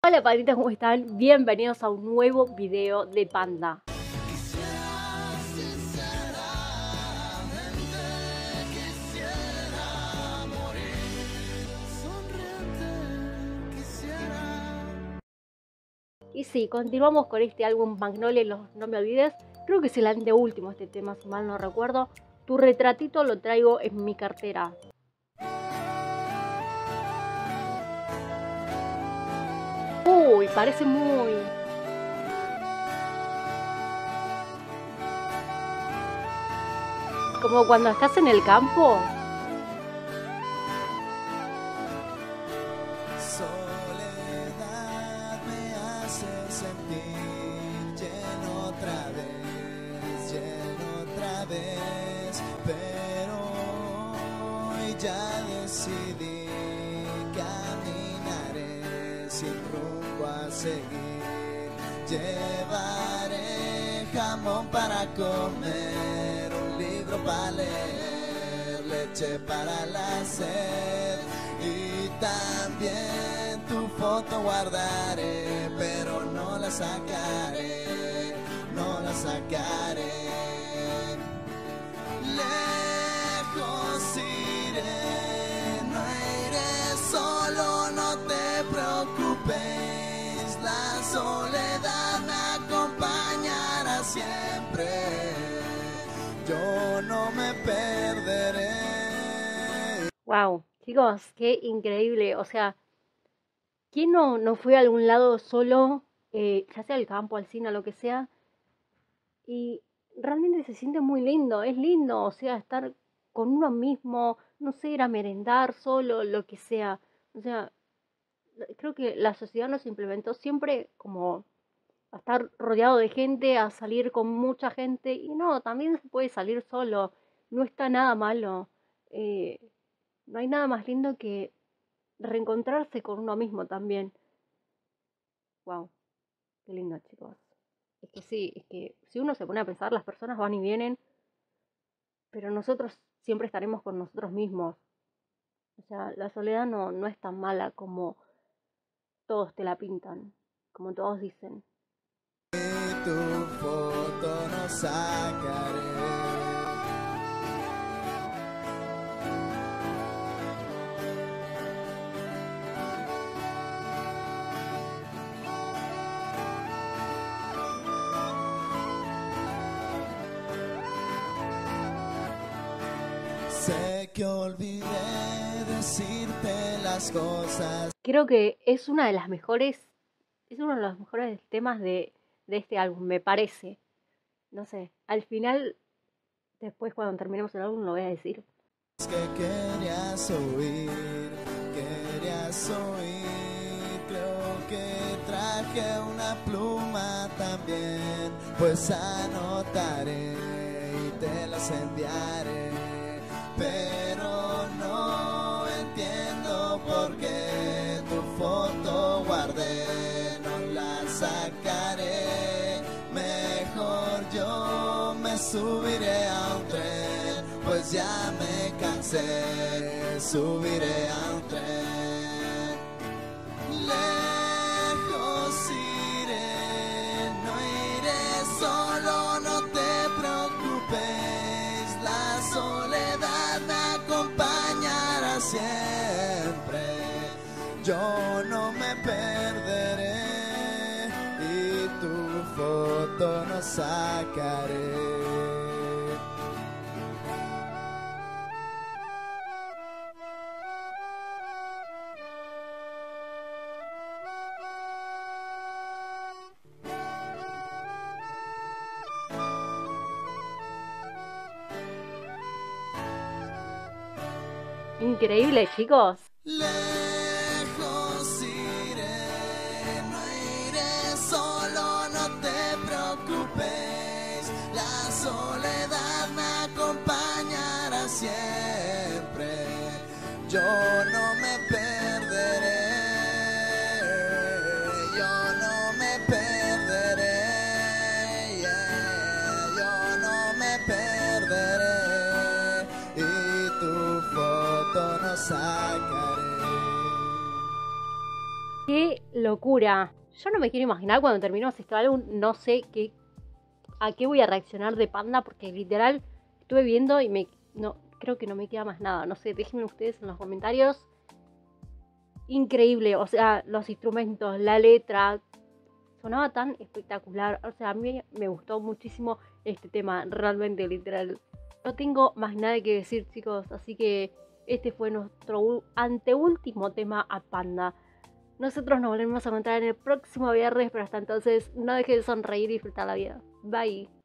Hola panditas, ¿cómo están? Bienvenidos a un nuevo video de Panda. Y sí, continuamos con este álbum Magnolia, No Me Olvides. Creo que es el anteúltimo este tema, si mal no recuerdo. Tu retratito lo traigo en mi cartera. Uy, parece muy... como cuando estás en el campo. Soledad me hace sentir lleno otra vez, pero hoy ya decidí, caminaré sin rumbo a seguir, llevaré jamón para comer, un libro para leer, leche para la sed y también tu foto guardaré, pero no la sacaré, no la sacaré. Lejos iré, no iré solo, no te preocupes, la soledad me acompañará siempre, yo no me perderé. Wow, chicos, qué increíble. O sea, ¿quién no fue a algún lado solo, ya sea al campo, al cine, lo que sea? Y realmente se siente muy lindo, es lindo, o sea, estar con uno mismo, no sé, ir a merendar solo, lo que sea. O sea, creo que la sociedad nos implementó siempre como a estar rodeado de gente, a salir con mucha gente, y no, también se puede salir solo, no está nada malo. Eh, no hay nada más lindo que reencontrarse con uno mismo también. Wow, qué lindo, chicos. Es que sí, es que si uno se pone a pensar, las personas van y vienen, pero nosotros siempre estaremos con nosotros mismos. O sea, la soledad no es tan mala como todos te la pintan, como todos dicen. Y tu foto no sacaré. Sé que olvidé decirte las cosas. Creo que es una de las mejores, es uno de los mejores temas de este álbum, me parece. No sé, al final, después cuando terminemos el álbum lo voy a decir. Que querías oír, creo que traje una pluma también, pues anotaré y te las enviaré, pero no entiendo por qué tu foto guardé, no la sacaré, mejor yo me subiré a un tren, pues ya me cansé, subiré a un tren. Lejos iré, no iré solo, no te preocupes, la soledad me acompañará siempre, yo no me perderé y tu foto no sacaré. Increíble, chicos. Lejos iré, no iré solo, no te preocupes, la soledad me acompañará siempre, yo no me perderé, yo no me perderé, yeah, yo no me perderé y tu foto no sacaré. Qué locura. Yo no me quiero imaginar cuando terminemos este álbum, no sé a qué voy a reaccionar de Panda, porque literal estuve viendo y no, creo que no me queda más nada. No sé, déjenme ustedes en los comentarios. Increíble, o sea, los instrumentos, la letra, sonaba tan espectacular. O sea, a mí me gustó muchísimo este tema, realmente, literal. No tengo más nada que decir, chicos, así que este fue nuestro anteúltimo tema a Panda. Nosotros nos volvemos a encontrar en el próximo viernes, pero hasta entonces no dejen de sonreír y disfrutar la vida. Bye.